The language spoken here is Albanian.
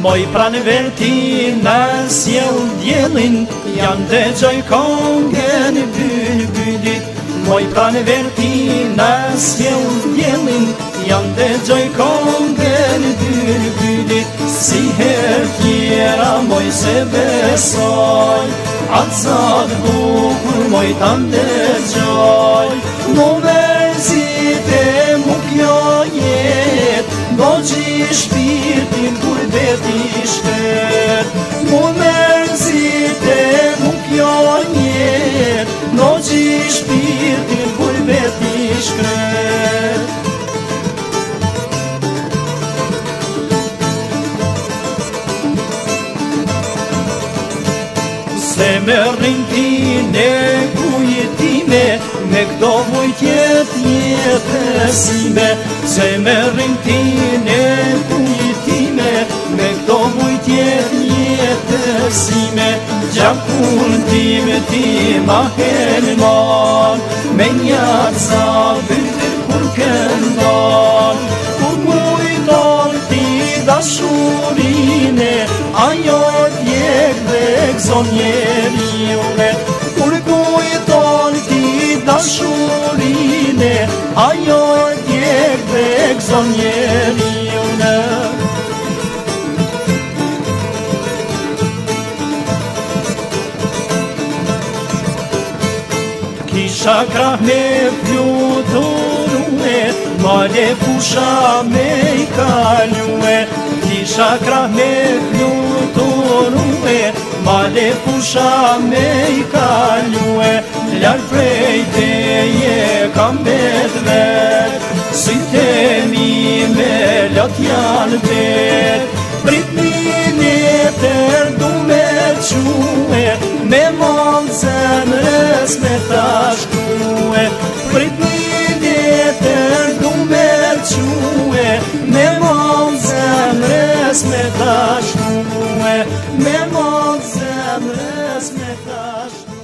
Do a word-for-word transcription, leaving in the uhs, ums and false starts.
Moj pranë verti në sjell djelin, janë dhe gjoj kongën bylbylit. Moj pranë verti në sjell djelin, janë dhe gjoj kongën bylbylit. Si her tjera moj se besoj, atë zatë bukur moj ta ndërgjoj. Mu verzit e mu kjo jet, do gji shpirtin kur veti shkret. Mu verzit e mu kjo jet, do gji shpirtin kur veti shkret. Se me rrinkine kujtime, me këto vujtjet jetësime. Se me rrinkine kujtime, me këto vujtjet jetësime. Gjakun time ti ma helman, me njatë sa byrë kur këndon. Kur mujton ti dashurine, ajo t'jek dhe gëzon njeriune. Kur kujton ti dashurine, ajo t'jek dhe gëzon njeriune. Kisha krah me fluturue, male fusha me i kalue. Kisha krah me fluturue, male fusha me i kalue. Larë prej teje kam bet vet, syte mi me lot janë vet. Prit mi letër du me que, me mon zemrës me tashkue. Prit mi letër du me que, me mon zemrës me tashkue. Me mon zemrës me tashkue.